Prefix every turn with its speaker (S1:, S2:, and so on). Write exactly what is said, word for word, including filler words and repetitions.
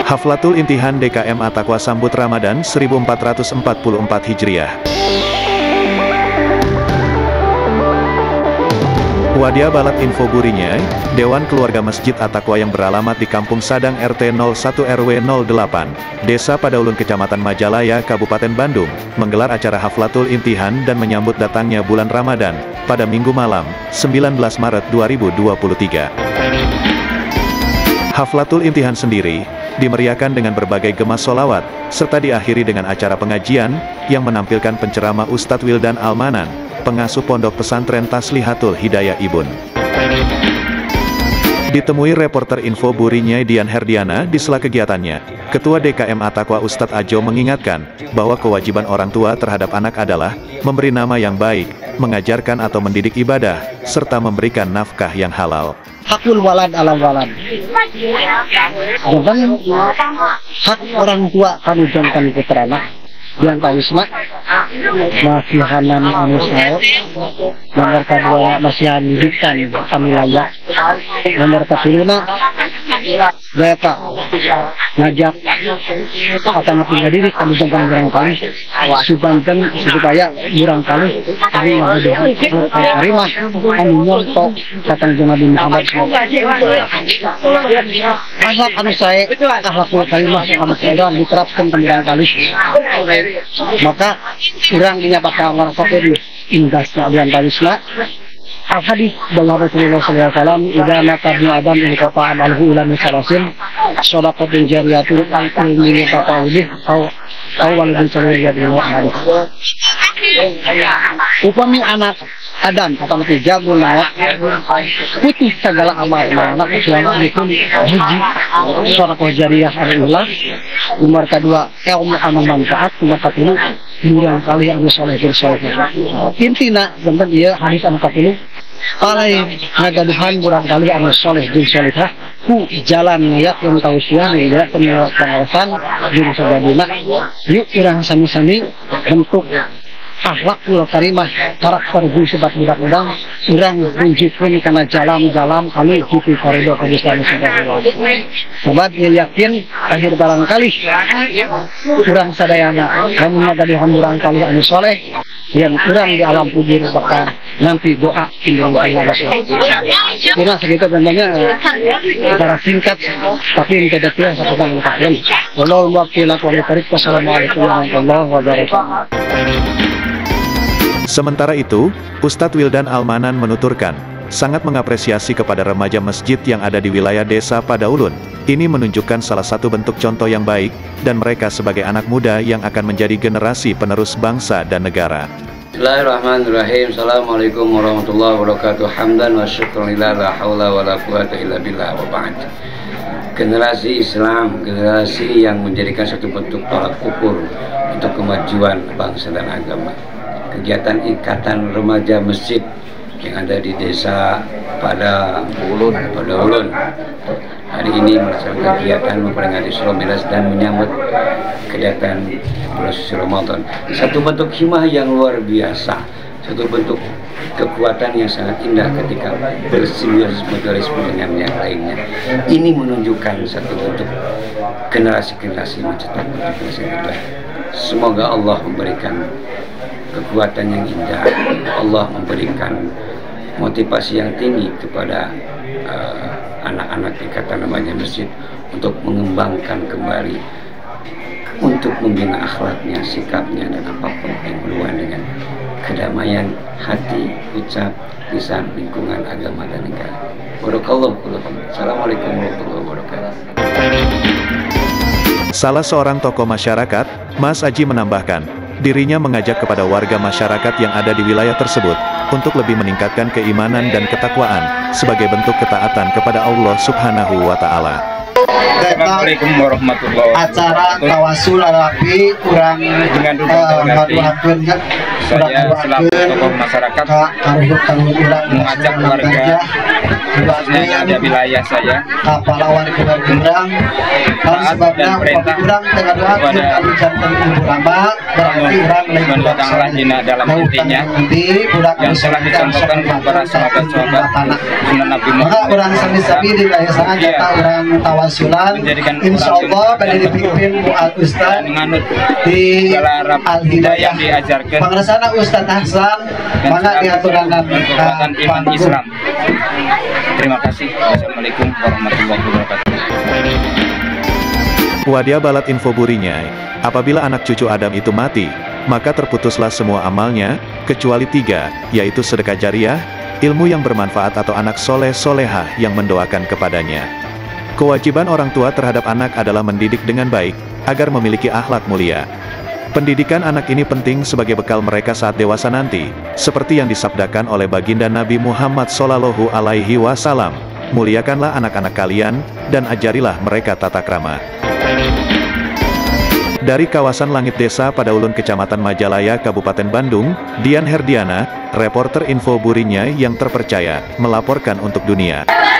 S1: Haflatul Imtihan D K M At-Taqwa sambut Ramadan seribu empat ratus empat puluh empat Hijriah. Wadia Balat Info Burinya, Dewan Keluarga Masjid At-Taqwa yang beralamat di Kampung Sadang R T nol satu R W nol delapan, Desa Padaulun Kecamatan Majalaya, Kabupaten Bandung, menggelar acara Haflatul Imtihan dan menyambut datangnya bulan Ramadan, pada Minggu malam, sembilan belas Maret dua ribu dua puluh tiga. Haflatul Imtihan sendiri, dimeriahkan dengan berbagai gema sholawat, serta diakhiri dengan acara pengajian, yang menampilkan penceramah Ustadz Wildan Almanan, pengasuh Pondok Pesantren Taslihatul Hidayah Ibun. Ditemui reporter Info Burinya Dian Herdiana di sela kegiatannya, Ketua D K M At-Taqwa Ustadz Ajo mengingatkan, bahwa kewajiban orang tua terhadap anak adalah, memberi nama yang baik, mengajarkan atau mendidik ibadah, serta memberikan nafkah yang halal.
S2: Hakul walad alam walad. Dan hak orang tua kami jangan putra anak. Yang kawisma masih hanan manusia, nomor kedua masih hidupkan kami layak, nomor ketiga mereka ngajak akan tinggal diri kami jangan berang kali, supaya supaya berang kali kami terima kami nyontok datang Nabi Muhammad. Akhlak anu saya, akhlakul kalimah kami sedang diterapkan berang kali. Maka kurang dinyatakan orang fakir indasnya dan talisna al hadis dari Rasulullah sallallahu alaihi wasallam idza mata ibnu adam in qata amalhu ila misalasin shadaqatin jariyatun al ilmi taqawli atau awal bin sallallahu alaihi wasallam. Upami anak Adam atau tiga bulan putih segala amal anak kecuali itu hiji shadaqah jariyah adalah nomor kedua ilmu anu manfaat, nomor ketiga murang kali yang soleh bersoleh. Intina tentang dia hadis anu katilu alai ngagaduhan murang kali anu soleh bersolehah ku jalan ngayat yang tausiah ya pengawasan diri sabadina yuk urang sami-sami bentuk akhlakul karimah karakter bu sebat budak-budak urang runjukkeun kana jalan-jalan kami hidup koridor Islam sallallahu alaihi wasallam. Sobat yakin akhir barangkali urang sadayana kami ngadaduhan urang kali anu soleh yang urang di alam kubur bakal nanti doa indung Allah. Kira segitu bentuknya secara singkat tapi ini tidak jelas satu dan lain. Wallahu wakilat wa tarik. Wassalamualaikum warahmatullahi wabarakatuh.
S1: Sementara itu, Ustadz Wildan Almanan menuturkan, sangat mengapresiasi kepada remaja masjid yang ada di wilayah Desa Padaulun. Ini menunjukkan salah satu bentuk contoh yang baik, dan mereka sebagai anak muda yang akan menjadi generasi penerus bangsa dan negara.
S3: Bismillahirrahmanirrahim. Assalamualaikum warahmatullahi wabarakatuh. Hamdan wa syukurillah, la hawla wa la quwata illa billah wa ba'd. Generasi Islam, generasi yang menjadikan satu bentuk tolak ukur untuk kemajuan bangsa dan agama. Kegiatan ikatan remaja masjid yang ada di desa Padaulun, Padaulun hari ini melaksanakan kegiatan memperingati Syahru Milas dan menyambut kedatangan bulan suci Ramadan. Satu bentuk hikmah yang luar biasa, satu bentuk kekuatan yang sangat indah ketika bersimbiosis dengan yang lainnya. Ini menunjukkan satu bentuk generasi-generasi mencetak bentuk generasi terbaik. Semoga Allah memberikan kekuatan yang indah, Allah memberikan motivasi yang tinggi kepada anak-anak uh, ikatan remaja masjid untuk mengembangkan kembali, untuk membina akhlaknya, sikapnya, dan apapun yang berhubungan dengan kedamaian hati, ucap, lisan, lingkungan, agama, dan negara. Barakallahu fiikum. Assalamualaikum warahmatullahi wabarakatuh.
S1: Salah seorang tokoh masyarakat, Mas Aji menambahkan, dirinya mengajak kepada warga masyarakat yang ada di wilayah tersebut untuk lebih meningkatkan keimanan dan ketakwaan sebagai bentuk ketaatan kepada Allah Subhanahu wa Ta'ala.
S4: Assalamualaikum warahmatullahi wabarakatuh. Acara tawasul rapi kurang dengan ngaduhakeun saya selaku tokoh masyarakat mengajak warga khususnya yang ada wilayah saya pahlawan kurang taat dan perintah kepada mendatanglah jina dalam intinya yang telah dicontohkan kepada sahabat-sahabat Sunan Nabi Muhammad. tawasulan insya Allah pada dipimpin Mu'ad Ustaz
S3: menganut
S4: di
S3: segala
S4: Al-Hidayah
S3: yang diajarkan
S4: Pangrasana Ustaz Hasan mana diaturakan
S3: kekuatan iman Islam. Terima kasih. Wassalamualaikum warahmatullahi wabarakatuh.
S1: Wadia balat info burinya, apabila anak cucu Adam itu mati, maka terputuslah semua amalnya, kecuali tiga, yaitu sedekah jariah, ilmu yang bermanfaat atau anak soleh solehah yang mendoakan kepadanya. Kewajiban orang tua terhadap anak adalah mendidik dengan baik, agar memiliki akhlak mulia. Pendidikan anak ini penting sebagai bekal mereka saat dewasa nanti, seperti yang disabdakan oleh baginda Nabi Muhammad Shallallahu Alaihi Wasallam, muliakanlah anak-anak kalian, dan ajarilah mereka tata krama. Dari kawasan Langit Desa Padaulun Kecamatan Majalaya Kabupaten Bandung, Dian Herdiana, reporter info burinya yang terpercaya, melaporkan untuk dunia.